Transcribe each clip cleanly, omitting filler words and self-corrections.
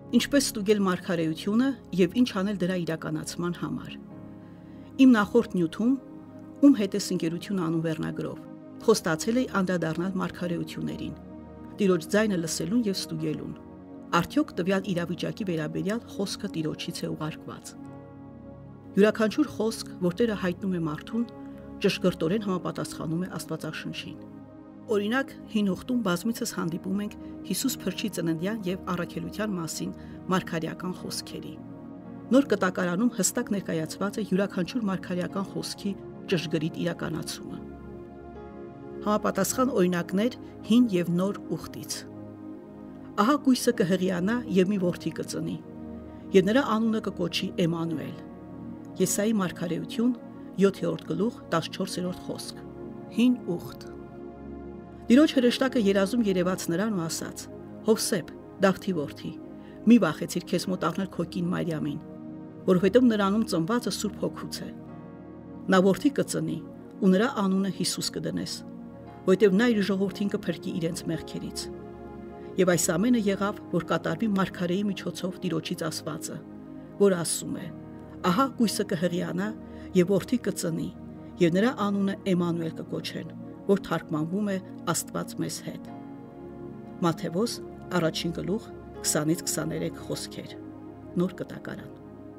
Ինչպես ստուգել մարգարեությունը եւ ինչ անել դրա իրականացման համար։ Իմ նախորդ նյութում, ում հետ է ընկերություն անուն վերնագրով, խոստացել էի անդրադառնալ մարգարեություններին, Տիրոջ ձայնը լսելուն եւ ստուգելուն։ Արդյոք տվյալ իրավիճակի վերաբերյալ խոսքը Տիրոջից է ուղարկված։ Յուրաքանչյուր խոսք, որ Տերը հայտնում է մարդուն, ճշգրտորեն համապատասխանում է Աստվածաշնչին։ Օրինակ, հին ուխտում բազմիցս հանդիպում ենք Հիսուս Փրկչի ծննդյան եւ առաքելության մասին մարգարեական խոսքերի։ Նոր կտակարանում հստակ ներկայացված է յուրաքանչյուր մարգարեական խոսքի ճշգրիտ իրականացումը։ Համապատասխան օրինակներ հին եւ նոր ուխտից։ Ահա կույսը կհղիանա եւ մի որդի կծնի, եւ նրա անունը կկոչի Էմանուել։ Եսայի մարգարեություն 7-րդ գլուխ 14-րդ խոսք։ Հին ուխտ։ Տիրոջ հրեշտակը երազում երևաց նրան ու ասաց. Հովսեփ, Դավթի որդի, մի վախեցիր քեզ մոտ առնել քո կին Մարիամին, որովհետև նրանում ծնվածը Սուրբ Հոգուց է։ Նա որդի կծնի ու նրա անունը Հիսուս կդնես, որովհետև նա իր ժողովրդին կփրկի իրենց մեղքերից։ Եվ այս ամենը եղավ, որ կատարվի մարգարեի միջոցով Տիրոջից ասվածը, որ ասում է. Ահա կույսը կհղիանա եւ որդի կծնի, եւ նրա անունը Էմանուել կկոչեն, որ թարգմանվում է Աստված մեզ հետ։ Մատթեոս 1 գլուխ 20-ից 23 խոսքեր։ Նոր կտակարան։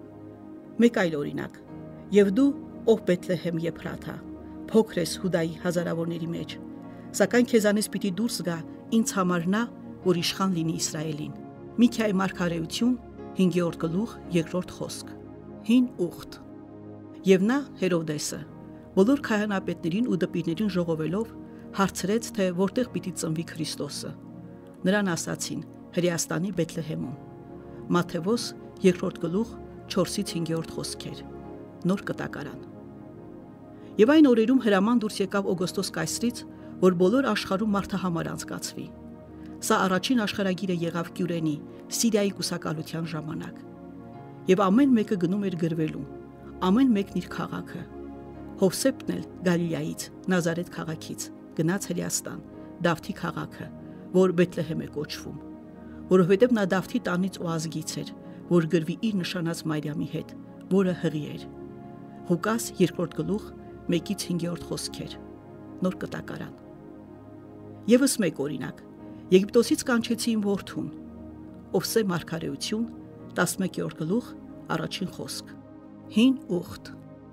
Մեկ այլ օրինակ. Եվ դու, ով Բեթլեհեմ Եփրաթա, փոքր ես Հուդայի հազարավորների մեջ, սակայն քեզանից պիտի դուրս գա ինձ համար նա, որ իշխան լինի Իսրայելին։ Միքիայի մարգարեություն 5-րդ գլուխ 2-րդ խոսք։ Հին ուխտ։ Եվ նա Հերովդեսը բոլոր քահանապետերին ու դպիրներին ժողովելով հարցրեց, թե որտեղ պիտի ծնվի Քրիստոսը։ Նրան ասացին. Հրեաստանի Բեթլեհեմում։ Մատթեոս 2-րդ գլուխ 4-ից 5-րդ խոսքեր։ Նոր կտակարան։ Եվ այն օրերում հրաման դուրս եկավ Օգոստոս կայսրից, որ բոլոր աշխարհում մարդահամար անցկացվի։ Սա առաջին աշխարհագիրը եղավ Կյուրենի, Սիրիայի կուսակալության ժամանակ։ Եվ ամեն մեկը գնում էր գրվելու, ամեն մեկն իր քաղաքը։ Հովսեփն էլ Գալիլեայից, Նազարեթ քաղաքից, գնաց Հրեաստան, Դավթի քաղաքը, որ Բեթլեհեմ է կոչվում, որովհետև նա Դավթի տանից ու ազգից էր, որ գրվի իր նշանած Մարիամի հետ, որը հղի էր։ Ղուկաս 2-րդ գլուխ 1-ից 5-րդ խոսքեր։ Նոր կտակարան։ Եվս մեկ օրինակ. Եգիպտոսից կանչեցին որդուն, Ովսե մարգարեություն 11-րդ գլուխ 1 խոսք։ Հին ուխտ։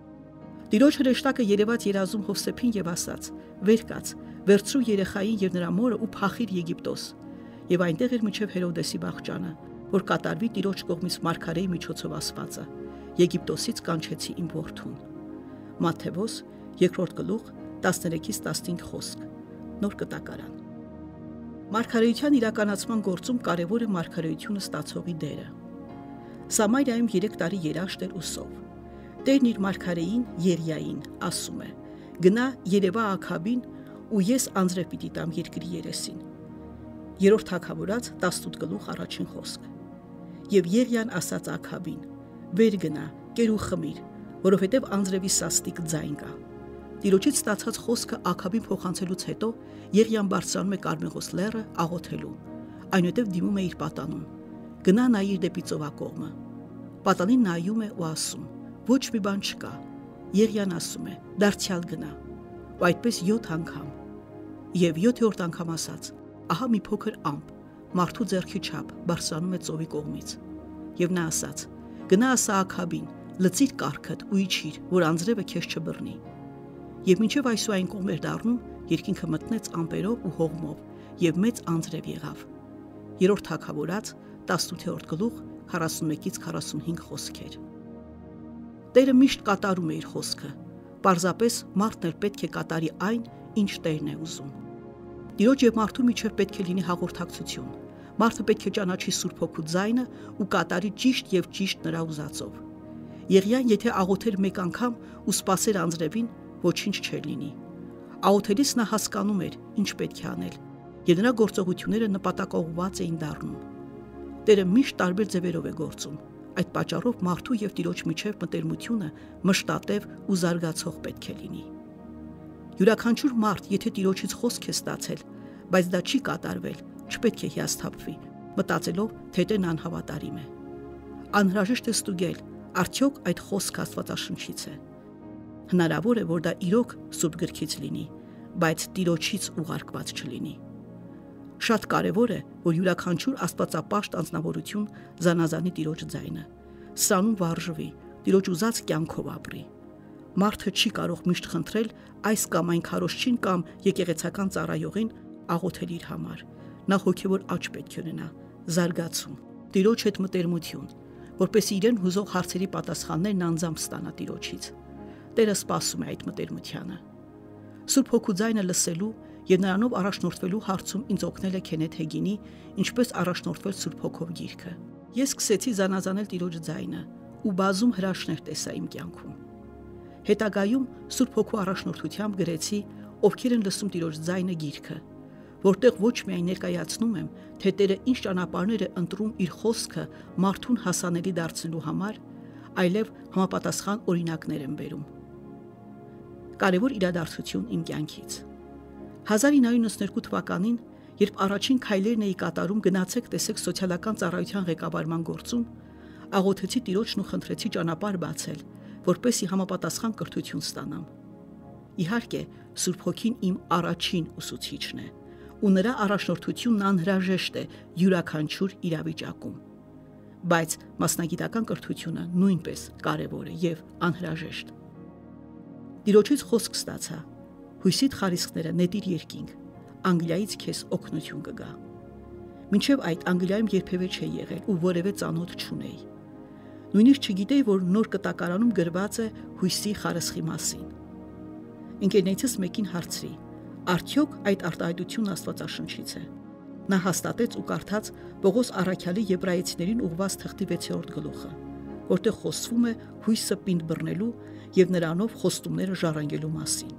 Տիրոջ հրեշտակը երևաց երազում Հովսեփին եւ ասաց. Վեր կաց, վերցրու երեխային եւ նրա մորը ու փախիր Եգիպտոս։ Եվ այնտեղ էր մինչև Հերովդեսի վախճանը, որ կատարվի Տիրոջ կողմից մարգարեի միջոցով ասվածը. Եգիպտոսից կանչեցի իմ որդուն։ Մատթեոս 2-րդ գլուխ 13-ից 15 խոսք։ Նոր կտակարան։ Մարգարեության իրականացման գործում կարևոր է մարգարեությունը ստացողի դերը։ Սամարիայում 3 տարի երաշտ էր ուսով։ Տերն իր մարգարեին Երիային ասում է. Գնա Երևա Աքաբին ու ես անձրև պիտի տամ երկրի երեսին։ 3-րդ թագավորաց 18 գլուխ 1 խոսք։ Եվ Երիան ասաց Աքաբին. Վեր գնա, կեր ու խմիր, որովհետև անձրևի սաստիկ ձայն կա։ Տիրոջից ստացած խոսքը Աքաբին փոխանցելուց հետո Երիան բարձրանում է Կարմեղոս լեռը աղոթելու, այնուհետև դիմում է իր պատանուն։ Գնա նայիր դեպի ծովակողմը։ Պատանին նայում է ու ասում. Ոչ մի բան չկա։ Երիան ասում է. դարձյալ գնա։ Ու այդպես 7 անգամ։ Եվ 7-րդ անգամ ասաց. ահա մի փոքր ամպ, մարդու ձեռքի չափ, բարձրանում է ծովի կողմից։ Եվ նա ասաց. գնա ասա Աքաբին, լցիր կառքդ ու իջիր, որ անձրևը քեզ չբռնի։ Եվ մինչև այսուայն կողմ էր դառնում, երկինքը մտնեց ամպերով ու հողմով, եւ մեծ անձրև եղավ։ 3-րդ թագավորաց 18-րդ գլուխ 41-ից 45 խոսքեր։ Տերը միշտ կատարում է իր խոսքը, պարզապես մարդն էլ պետք է կատարի այն, ինչ Տերն է ուզում։ Տիրոջ եւ մարդու միջև պետք է լինի հաղորդակցություն։ Մարդը պետք է ճանաչի Սուրբ Հոգու ձայնը ու կատարի ճիշտ եւ ճիշտ նրա ուզածով։ Եղիան եթե աղոթեր մեկ անգամ ու սпасեր անձրևին, ոչինչ չէր լինի։ Աղոթելիս նա հասկանում էր, ինչ պետք է անել, եւ նրա գործողությունները նպատակաուղղված էին դառնում։ Տերը միշտ տարբեր ձևերով է գործում։ Այդ պատճառով մարդու եւ Տիրոջ միջև մտերմությունը մշտատև ու զարգացող պետք է լինի։ Յուրաքանչյուր մարդ, եթե Տիրոջից խոսք է ստացել, բայց դա չի կատարվել, չպետք է հիասթափվի, մտածելով, թե դեն անհավատարիմ է։ Անհրաժեշտ է ստուգել, արդյոք այդ խոսքը Աստվածաշնչից է։ Հնարավոր է, որ դա իրոք Սուրբ գրքից լինի, բայց Տիրոջից ուղարկված չլինի։ Շատ կարևոր է, որ յուրաքանչյուր աստվածապաշտ անձնավորություն զանազանի Տիրոջ ձայնը, սրանում վարժվի, Տիրոջ ուզած կյանքով ապրի։ Մարդը չի կարող միշտ խնդրել այս կամ այն քարոզչին կամ եկեղեցական ծառայողին աղոթել իր համար։ Նա հոգևոր աճ պետք է ունենա, զարգացում, Տիրոջ հետ մտերմություն, որպեսզի իրեն հուզող հարցերի պատասխաններն անձամբ ստանա Տիրոջից։ Տերը սպասում է այդ մտերմությանը։ Սուրբ Հոգու ձայնը լսելու եւ նրանով առաջնորդվելու հարցում ինձ օգնել է Քենեթ Հեգինի «Ինչպես առաջնորդվել Սուրբ Հոգով» գիրքը։ Ես սկսեցի զանազանել Տիրոջ ձայնը ու բազում հրաշքներ տեսա իմ կյանքում։ Հետագայում Սուրբ Հոգու առաջնորդությամբ գրեցի «Ովքեր են լսում Տիրոջ ձայնը» գիրքը, որտեղ ոչ միայն ներկայացնում եմ, թե Տերը ինչ ճանապարհներ է ընտրում իր խոսքը մարդուն հասանելի դարձնելու համար, այլև համապատասխան օրինակներ եմ բերում։ Կարևոր իրադարձություն իմ կյանքից։ 1992 թվականին, երբ առաջին քայլերն էի կատարում գնացեք տեսեք սոցիալական ծառայության ղեկավարման գործում, աղոթեցի Տիրոջն ու խնդրեցի ճանապարհ բացել, որպեսզի համապատասխան կրթություն ստանամ։ Իհարկե, Սուրբ Հոգին իմ առաջին ուսուցիչն է, ու նրա առաջնորդությունն անհրաժեշտ է յուրաքանչյուր իրավիճակում։ Բայց մասնագիտական կրթությունը նույնպես կարևոր է եւ անհրաժեշտ։ Տիրոջից խոսք ստացա. հույսիդ խարիսքները նետիր երկինք, Անգլիայից քեզ օգնություն կգա։ Մինչև այդ Անգլիայում երբևէ չէի եղել ու որևէ ծանոթ չունեի։ Նույնիսկ չգիտեի, որ նոր կտակարանում գրված է հույսի խարսխի մասին։ Ընկերներիցս մեկին հարցրի. արդյոք այդ արտահայտությունն Աստվածաշնչից է։ Նա հաստատեց ու կարդաց Պողոս Առաքյալի Եբրայեցիներին ուղղված թղթի 6-րդ գլուխը, որտեղ խոսվում է հույսը պինդ բռնելու եւ նրանով խոստումները ժառանգելու մասին։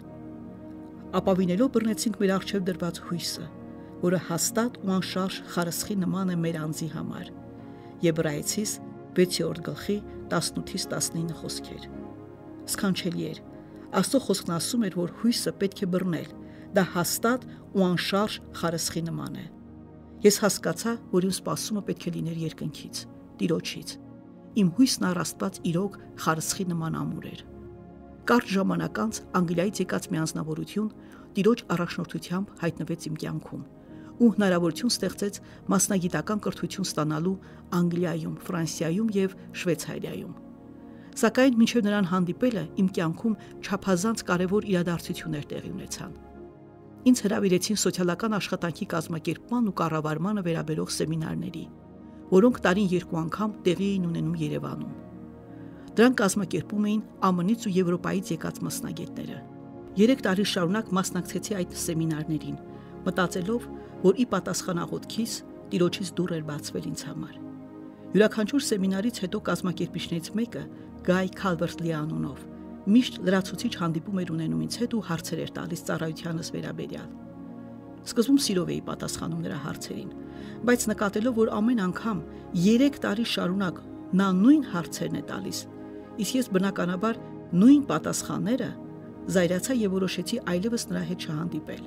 Ապավինելով բռնեցինք մեր առջև դրված հույսը, որը հաստատ ու անշարժ խարսխի նման է մեր անձի համար։ Եբրայեցիս 6-րդ գլխի 18-ից 19 խոսքեր։ Սքանչելի էր։ Աստծո խոսքն ասում էր, որ հույսը պետք է բռնել, դա հաստատ ու անշարժ խարսխի նման է։ Ես հասկացա, որ իմ սպասումը պետք է լիներ երկնքից, Տիրոջից։ Իմ հույսն առ Աստված իրոք խարսխի նման ամուր էր։ Կարճ ժամանակ անց Անգլիայից եկած մի անձնավորություն Տիրոջ առաջնորդությամբ հայտնվեց իմ կյանքում ու հնարավորություն ստեղծեց մասնագիտական կրթություն ստանալու Անգլիայում, Ֆրանսիայում եւ Շվեյցարիայում։ Սակայն մինչև նրան հանդիպելը իմ կյանքում չափազանց կարևոր իրադարձություններ տեղի ունեցան։ Ինձ հրավիրեցին սոցիալական աշխատանքի կազմակերպման ու կառավարմանը վերաբերող սեմինարների, որոնք տարին 2 անգամ տեղի էին ունենում Երևանում։ Դրանք կազմակերպում էին ԱՄՆ-ից ու Եվրոպայից եկած մասնագետները։ 3 տարի շարունակ մասնակցեցի այդ սեմինարներին, մտածելով, որ ի պատասխան աղոթքիս Տիրոջից դուռ էր բացվել ինձ համար։ Յուրաքանչյուր սեմինարից հետո կազմակերպիչներից մեկը, Գայ Քալվերթլի անունով, միշտ լրացուցիչ հանդիպում էր ունենում ինձ հետ ու հարցեր էր տալիս ծառայությանս վերաբերյալ։ Սկզբում սիրով էի պատասխանում նրա հարցերին, բայց նկատելով, որ ամեն անգամ 3 տարի շարունակ նա նույն հարցերն է տալիս, իսկ ես բնականաբար նույն պատասխանները, զայրացա եւ որոշեցի այլևս նրա հետ չհանդիպել։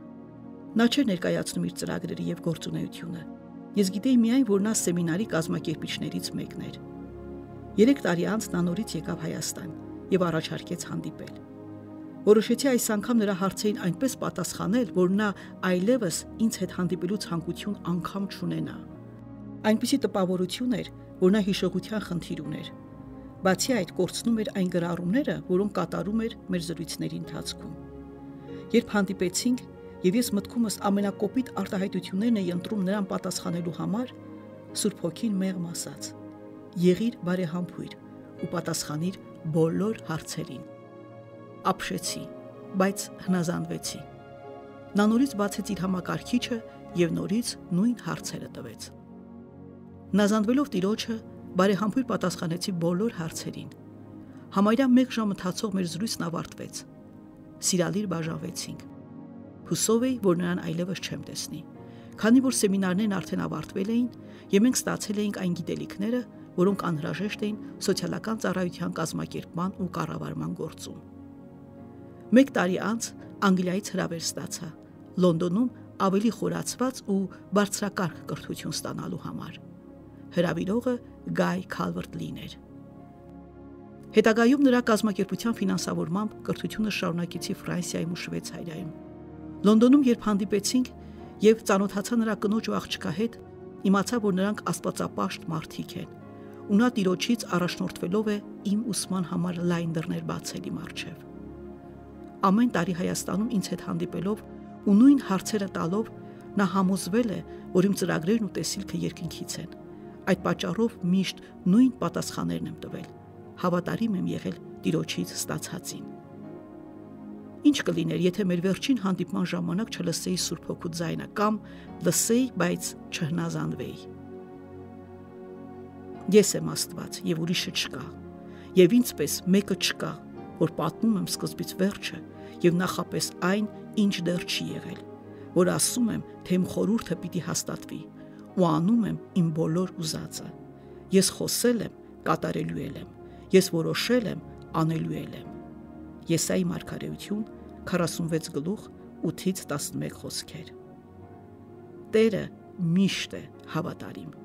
Նա չէր ներկայացնում իր ծրագրերը եւ գործունեությունը։ Ես գիտեի միայն, որ նա սեմինարի կազմակերպիչներից մեկն էր։ 3 տարի անց նա նորից եկավ Հայաստան եւ առաջարկեց հանդիպել։ Որոշեցի այս անգամ նրա հարցերին այնպես պատասխանել, որ նա այլևս ինձ հետ հանդիպելու ցանկություն անգամ չունենա։ Այնպիսի տպավորություն էր, որ նա հիշողության խնդիր ուներ։ Բացի այդ, կորցնում էր այն գրառումները, որոնք կատարում էր մեր զրույցների ընթացքում։ Երբ հանդիպեցինք, եւ ես մտքումս ամենակոպիտ արտահայտություններն էի ընտրում նրան պատասխանելու համար, Սուրբ Հոգին մեղմ ասաց. եղիր բարեհամբույր ու պատասխանիր բոլոր հարցերին։ Ապշեցի, բայց հնազանդվեցի։ Նա նորից բացեց իր համակարգիչը եւ նորից նույն հարցերը տվեց։ Հնազանդվելով Տիրոջը, բարեհամբույր պատասխանեցի բոլոր հարցերին։ Համարյա 1 ժամ ընթացող մեր զրույցն ավարտվեց։ Սիրալիր բաժանվեցինք։ Հուսով էի, որ նրան այլևս չեմ տեսնի, քանի որ սեմինարներն արդեն ավարտվել էին եւ մենք ստացել էինք այն գիտելիքները, որոնք անհրաժեշտ էին սոցիալական ծառայության կազմակերպման ու կառավարման գործում։ 1 տարի անց Անգլիայից հրավեր ստացա։ Լոնդոնում ավելի խորացված ու բարձրակարգ կրթություն ստանալու համար։ Հրավիրողը Գայ Քալվերտ-Լին էր։ Հետագայում նրա կազմակերպության ֆինանսավորմամբ կրթությունը շարունակեցի Ֆրանսիայում ու Շվեյցարիայում։ Լոնդոնում երբ հանդիպեցինք եւ ծանոթացա նրա կնոջ ու աղջկա հետ, իմացա, որ նրանք աստվածապաշտ մարդիկ են, ու նա Տիրոջից առաջնորդվելով է իմ ուսման համար լայն դռներ բացել իմ առջև։ Ամեն տարի Հայաստանում ինձ հետ հանդիպելով ու նույն հարցերը տալով նա համոզվել է, որ իմ ծրագրերն ու տեսիլքը երկնքից են։ Այդ պատճառով միշտ նույն պատասխաններն եմ տվել։ Հավատարիմ եմ եղել Տիրոջից ստացածին։ Ինչ կլիներ, եթե մեր վերջին հանդիպման ժամանակ չլսեի Սուրբ Հոգու ձայնը կամ լսեի, բայց չհնազանդվեի։ Ես եմ Աստված եւ ուրիշը չկա, եւ ինձպես մեկը չկա, որ պատմում եմ սկզբից վերջը եւ նախապես այն, ինչ դեռ չի եղել, որ ասում եմ, թե իմ խորհուրդը պիտի հաստատվի ու անում եմ իմ բոլոր ուզածը։ Ես խոսել եմ, կատարելու եմ, ես որոշել եմ, անելու եմ։ Եսայի մարգարեություն 46 գլուխ 8-ից 11 խոսքեր։ Տերը միշտ է հավատարիմ։